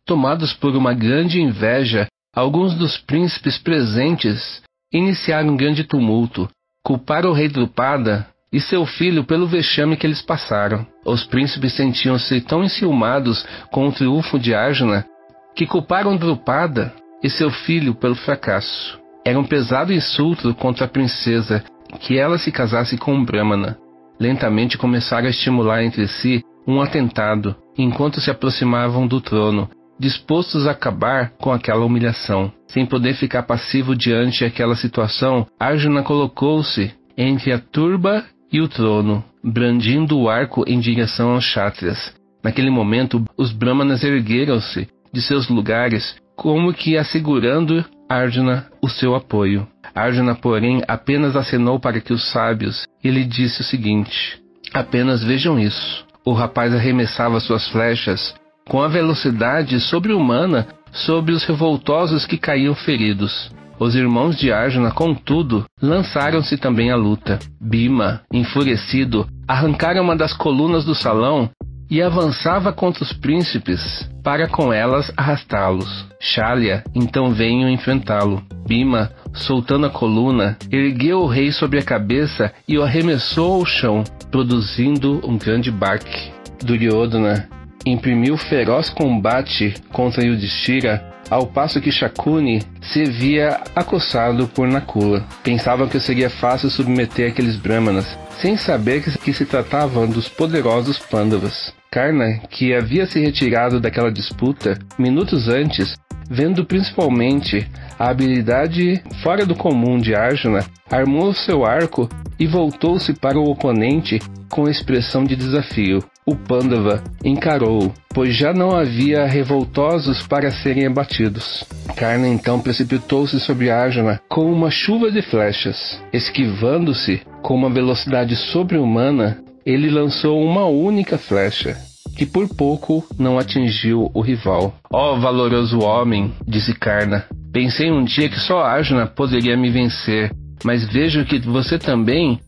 Tomados por uma grande inveja, alguns dos príncipes presentes iniciaram um grande tumulto, culparam o rei Drupada e seu filho pelo vexame que eles passaram. Os príncipes sentiam-se tão enciumados com o triunfo de Arjuna que culparam Drupada e seu filho pelo fracasso. Era um pesado insulto contra a princesa que ela se casasse com um Brahmana. Lentamente começaram a estimular entre si um atentado, enquanto se aproximavam do trono, dispostos a acabar com aquela humilhação. Sem poder ficar passivo diante daquela situação, Arjuna colocou-se entre a turba e o trono, brandindo o arco em direção aos Kshatriyas. Naquele momento, os Brahmanas ergueram-se de seus lugares, como que assegurando Arjuna o seu apoio. Arjuna, porém, apenas acenou para que os sábios e lhe disse o seguinte: apenas vejam isso. O rapaz arremessava suas flechas com a velocidade sobre-humana sobre os revoltosos que caíam feridos. Os irmãos de Arjuna, contudo, lançaram-se também à luta. Bhima, enfurecido, arrancara uma das colunas do salão e avançava contra os príncipes para com elas arrastá-los. Shalya então veio enfrentá-lo. Bhima, soltando a coluna, ergueu o rei sobre a cabeça e o arremessou ao chão, produzindo um grande baque. Duryodhana imprimiu feroz combate contra Yudhishthira, ao passo que Shakuni se via acossado por Nakula. Pensavam que seria fácil submeter aqueles Brahmanas, sem saber que se tratavam dos poderosos Pandavas. Karna, que havia se retirado daquela disputa minutos antes, vendo principalmente a habilidade fora do comum de Arjuna, armou seu arco e voltou-se para o oponente com expressão de desafio. O Pandava encarou-o, pois já não havia revoltosos para serem abatidos. Karna então precipitou-se sobre Arjuna com uma chuva de flechas. Esquivando-se com uma velocidade sobre-humana, ele lançou uma única flecha, que por pouco não atingiu o rival. Ó valoroso homem, disse Karna, pensei um dia que só Arjuna poderia me vencer, mas vejo que você também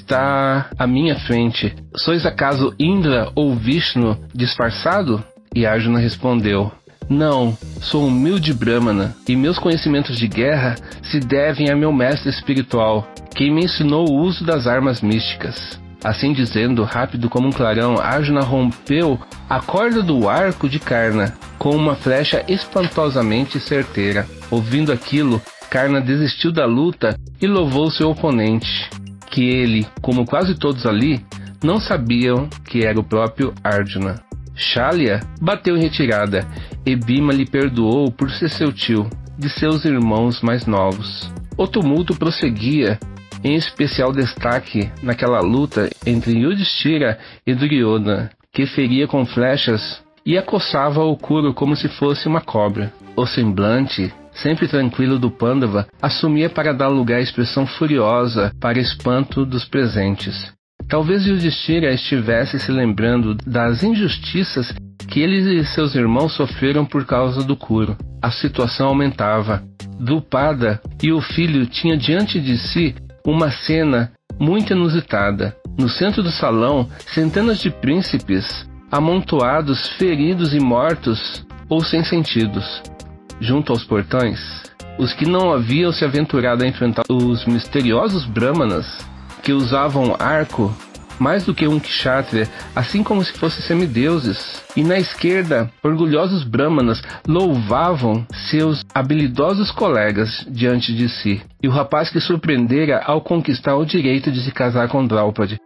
está à minha frente. Sois acaso Indra ou Vishnu disfarçado? E Arjuna respondeu: não, sou humilde Brahmana, e meus conhecimentos de guerra se devem a meu mestre espiritual, quem me ensinou o uso das armas místicas. Assim dizendo, rápido como um clarão, Arjuna rompeu a corda do arco de Karna com uma flecha espantosamente certeira. Ouvindo aquilo, Karna desistiu da luta e louvou seu oponente, que ele, como quase todos ali, não sabiam que era o próprio Arjuna. Shalya bateu em retirada, e Bhima lhe perdoou por ser seu tio, de seus irmãos mais novos. O tumulto prosseguia, em especial destaque naquela luta entre Yudhishthira e Duryodhana, que feria com flechas e acossava o Kuru como se fosse uma cobra. O semblante, sempre tranquilo do Pandava, assumia para dar lugar à expressão furiosa para espanto dos presentes. Talvez Yudhishthira estivesse se lembrando das injustiças que ele e seus irmãos sofreram por causa do Kuru. A situação aumentava. Drupada e o filho tinham diante de si uma cena muito inusitada. No centro do salão, centenas de príncipes, amontoados, feridos e mortos ou sem sentidos. Junto aos portões, os que não haviam se aventurado a enfrentar os misteriosos Brahmanas, que usavam arco mais do que um kshatriya, assim como se fossem semideuses. E na esquerda, orgulhosos Brahmanas louvavam seus habilidosos colegas diante de si, e o rapaz que surpreendera ao conquistar o direito de se casar com Draupadi.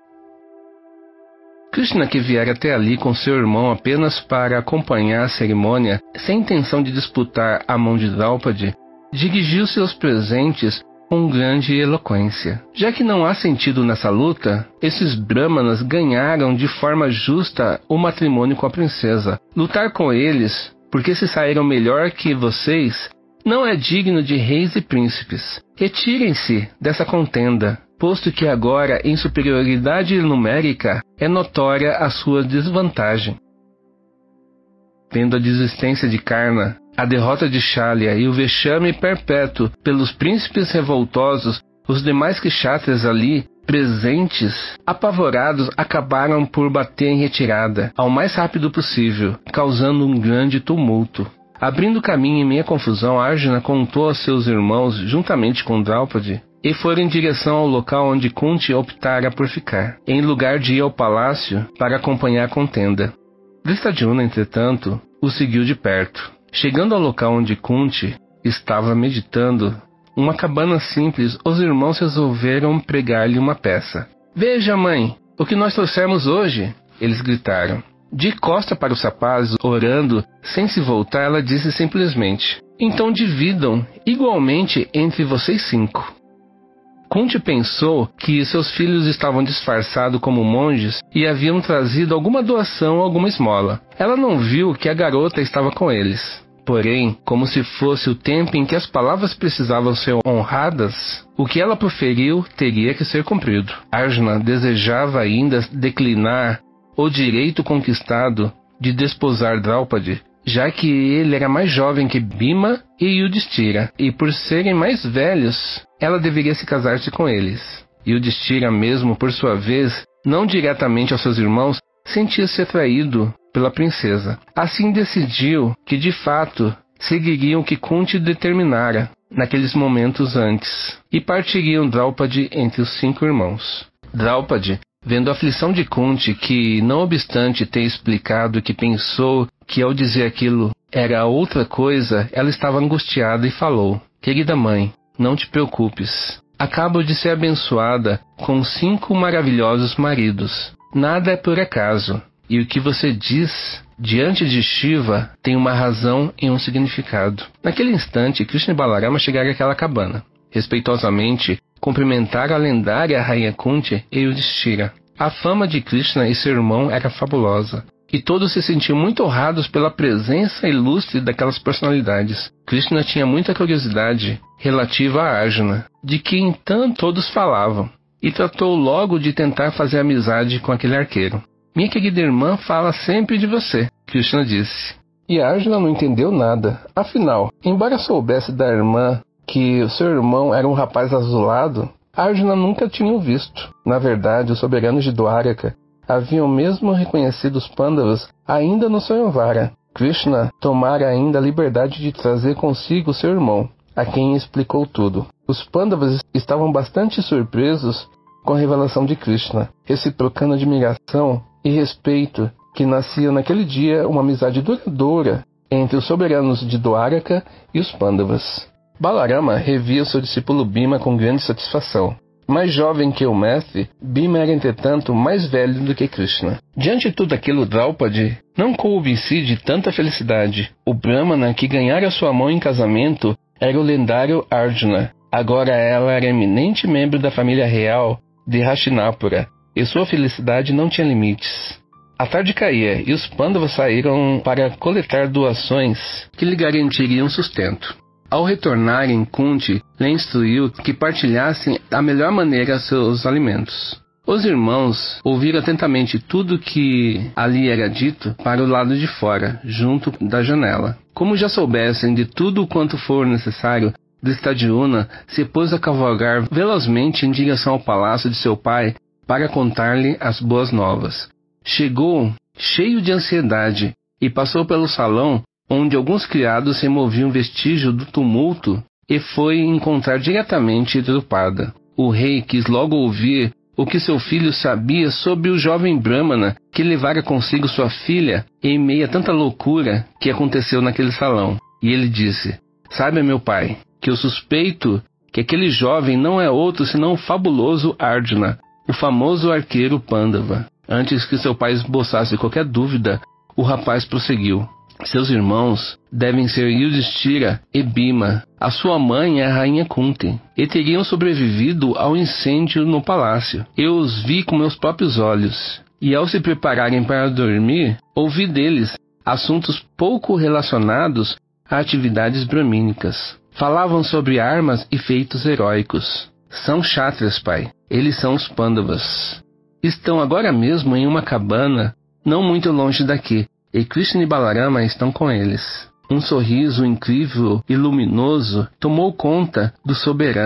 Krishna, que viera até ali com seu irmão apenas para acompanhar a cerimônia, sem intenção de disputar a mão de Draupadi, dirigiu seus presentes com grande eloquência. Já que não há sentido nessa luta, esses Brahmanas ganharam de forma justa o matrimônio com a princesa. Lutar com eles, porque se saíram melhor que vocês, não é digno de reis e príncipes. Retirem-se dessa contenda, posto que agora, em superioridade numérica, é notória a sua desvantagem. Vendo a desistência de Karna, a derrota de Shalya e o vexame perpétuo pelos príncipes revoltosos, os demais kshatriyas ali presentes, apavorados, acabaram por bater em retirada, ao mais rápido possível, causando um grande tumulto. Abrindo caminho em meia confusão, Arjuna contou a seus irmãos, juntamente com Draupadi, e foram em direção ao local onde Kunti optara por ficar, em lugar de ir ao palácio para acompanhar a contenda. Drishtadyumna, entretanto, o seguiu de perto. Chegando ao local onde Kunti estava meditando, uma cabana simples, os irmãos resolveram pregar-lhe uma peça. "Veja, mãe, o que nós trouxemos hoje!" eles gritaram. De costa para os rapazes, orando, sem se voltar, ela disse simplesmente: "Então dividam igualmente entre vocês 5. Kunti pensou que seus filhos estavam disfarçados como monges e haviam trazido alguma doação ou alguma esmola. Ela não viu que a garota estava com eles. Porém, como se fosse o tempo em que as palavras precisavam ser honradas, o que ela proferiu teria que ser cumprido. Arjuna desejava ainda declinar o direito conquistado de desposar Draupadi, já que ele era mais jovem que Bhima e Yudhishthira, e por serem mais velhos, ela deveria se casar-se com eles. Yudhishthira mesmo, por sua vez, não diretamente aos seus irmãos, sentia-se atraído pela princesa. Assim decidiu que, de fato, seguiriam o que Kunti determinara naqueles momentos antes, e partiriam Draupadi entre os 5 irmãos. Draupadi, vendo a aflição de Kunti, que, não obstante ter explicado que pensou que ao dizer aquilo era outra coisa, ela estava angustiada e falou: "Querida mãe, não te preocupes. Acabo de ser abençoada com 5 maravilhosos maridos. Nada é por acaso. E o que você diz diante de Shiva tem uma razão e um significado." Naquele instante, Krishna e Balarama chegaram àquela cabana. Respeitosamente, cumprimentaram a lendária rainha Kunti e Yudhishthira. A fama de Krishna e seu irmão era fabulosa, e todos se sentiam muito honrados pela presença ilustre daquelas personalidades. Krishna tinha muita curiosidade relativa a Arjuna, de que então todos falavam, e tratou logo de tentar fazer amizade com aquele arqueiro. "Minha querida irmã fala sempre de você", Krishna disse. E Arjuna não entendeu nada. Afinal, embora soubesse da irmã que o seu irmão era um rapaz azulado, Arjuna nunca tinha o visto. Na verdade, os soberanos de Dwaraka haviam mesmo reconhecido os Pandavas ainda no Swayamvara. Krishna tomara ainda a liberdade de trazer consigo seu irmão, a quem explicou tudo. Os Pandavas estavam bastante surpresos com a revelação de Krishna, reciprocando admiração e respeito que nascia naquele dia uma amizade duradoura entre os soberanos de Dwaraka e os Pandavas. Balarama revia seu discípulo Bhima com grande satisfação. Mais jovem que o mestre, Bhima era entretanto mais velho do que Krishna. Diante de tudo aquilo, Draupadi não coube em si de tanta felicidade. O Brahmana que ganhara sua mão em casamento era o lendário Arjuna. Agora ela era eminente membro da família real de Hastinapura, e sua felicidade não tinha limites. A tarde caía, e os Pandavas saíram para coletar doações que lhe garantiriam sustento. Ao retornarem, Kunti lhe instruiu que partilhassem da melhor maneira seus alimentos. Os irmãos ouviram atentamente tudo que ali era dito para o lado de fora, junto da janela. Como já soubessem de tudo quanto for necessário, Drishtadyumna se pôs a cavalgar velozmente em direção ao palácio de seu pai para contar-lhe as boas novas. Chegou cheio de ansiedade e passou pelo salão onde alguns criados removiam vestígio do tumulto, e foi encontrar diretamente Drupada. O rei quis logo ouvir o que seu filho sabia sobre o jovem Brahmana que levara consigo sua filha em meio a tanta loucura que aconteceu naquele salão. E ele disse: "Saiba, meu pai, que eu suspeito que aquele jovem não é outro senão o fabuloso Arjuna, o famoso arqueiro Pandava." Antes que seu pai esboçasse qualquer dúvida, o rapaz prosseguiu: "Seus irmãos devem ser Yudhishthira e Bhima. A sua mãe é a rainha Kunti, e teriam sobrevivido ao incêndio no palácio. Eu os vi com meus próprios olhos, e ao se prepararem para dormir, ouvi deles assuntos pouco relacionados a atividades bramínicas. Falavam sobre armas e feitos heróicos. São kshatriyas, pai. Eles são os Pandavas. Estão agora mesmo em uma cabana não muito longe daqui, e Krishna e Balarama estão com eles." Um sorriso incrível e luminoso tomou conta do soberano.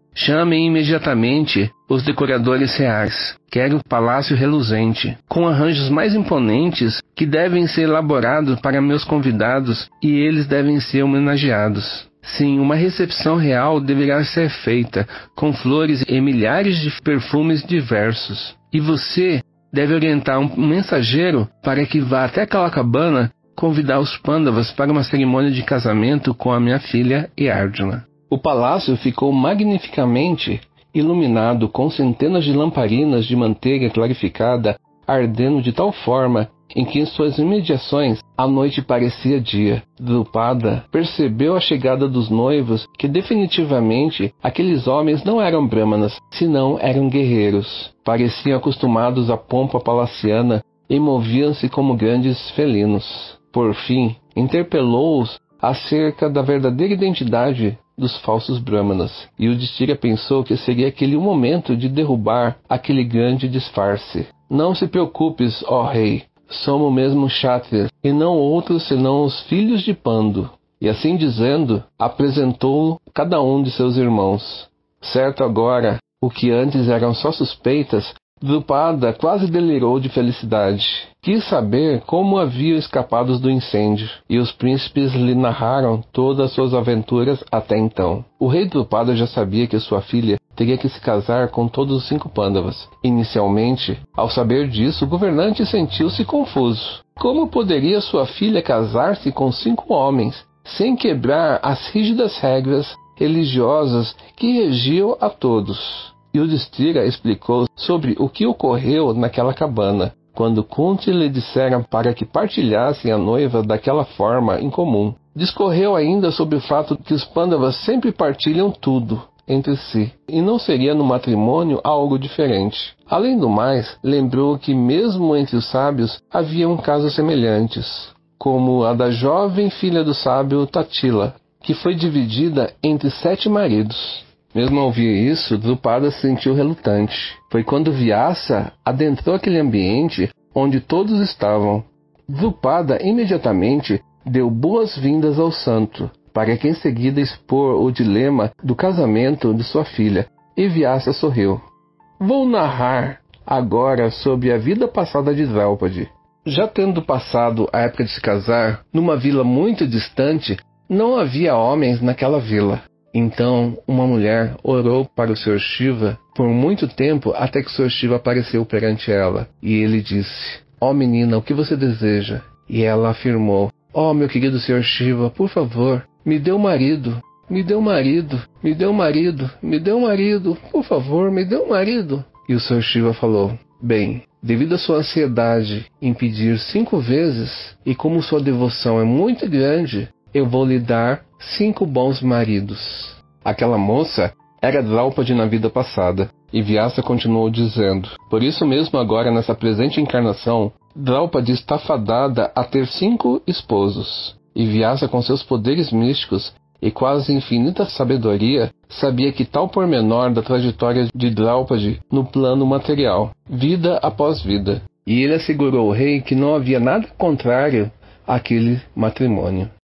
Chamem imediatamente os decoradores reais. Quero um palácio reluzente, com arranjos mais imponentes que devem ser elaborados para meus convidados e eles devem ser homenageados. Sim, uma recepção real deverá ser feita, com flores e milhares de perfumes diversos. E você deve orientar um mensageiro para que vá até aquela cabana convidar os Pândavas para uma cerimônia de casamento com a minha filha Yardna. O palácio ficou magnificamente iluminado com centenas de lamparinas de manteiga clarificada ardendo de tal forma em que em suas imediações a noite parecia dia. Drupada percebeu a chegada dos noivos que definitivamente aqueles homens não eram brahmanas, senão eram guerreiros. Pareciam acostumados à pompa palaciana e moviam-se como grandes felinos. Por fim, interpelou-os acerca da verdadeira identidade dos falsos brahmanas, e o Yudhishthira pensou que seria aquele o momento de derrubar aquele grande disfarce. Não se preocupes, ó rei, somos mesmo kshatriyas, e não outros senão os filhos de Pandu. E assim dizendo, apresentou cada um de seus irmãos. Certo agora, o que antes eram só suspeitas, Drupada quase delirou de felicidade. Quis saber como haviam escapado do incêndio, e os príncipes lhe narraram todas as suas aventuras até então. O rei Drupada já sabia que sua filha teria que se casar com todos os 5 Pândavas. Inicialmente, ao saber disso, o governante sentiu-se confuso. Como poderia sua filha casar-se com 5 homens, sem quebrar as rígidas regras religiosas que regiam a todos? Yudhishthira explicou sobre o que ocorreu naquela cabana, quando Kunti lhe disseram para que partilhassem a noiva daquela forma incomum. Discorreu ainda sobre o fato que os Pândavas sempre partilham tudo entre si, e não seria no matrimônio algo diferente. Além do mais, lembrou que mesmo entre os sábios haviam casos semelhantes, como a da jovem filha do sábio Tatila, que foi dividida entre 7 maridos. Mesmo ao ouvir isso, Drupada se sentiu relutante. Foi quando Vyasa adentrou aquele ambiente onde todos estavam. Drupada imediatamente deu boas-vindas ao santo, para que em seguida expor o dilema do casamento de sua filha, e Vyasa sorriu. Vou narrar agora sobre a vida passada de Draupadi. Já tendo passado a época de se casar, numa vila muito distante, não havia homens naquela vila. Então, uma mulher orou para o Sr. Shiva por muito tempo até que o Sr. Shiva apareceu perante ela. E ele disse, ó menina, o que você deseja? E ela afirmou, ó meu querido Sr. Shiva, por favor, me dê um marido, me dê um marido, me dê um marido, me dê um marido, por favor, me dê um marido. E o Sr. Shiva falou, bem, devido à sua ansiedade em pedir 5 vezes, e como sua devoção é muito grande, eu vou lhe dar 5 bons maridos. Aquela moça era Draupadi na vida passada, e Vyasa continuou dizendo, por isso mesmo agora nessa presente encarnação, Draupadi está fadada a ter 5 esposos. E Vyasa, com seus poderes místicos e quase infinita sabedoria, sabia que tal pormenor da trajetória de Draupadi no plano material, vida após vida. E ele assegurou ao rei que não havia nada contrário àquele matrimônio.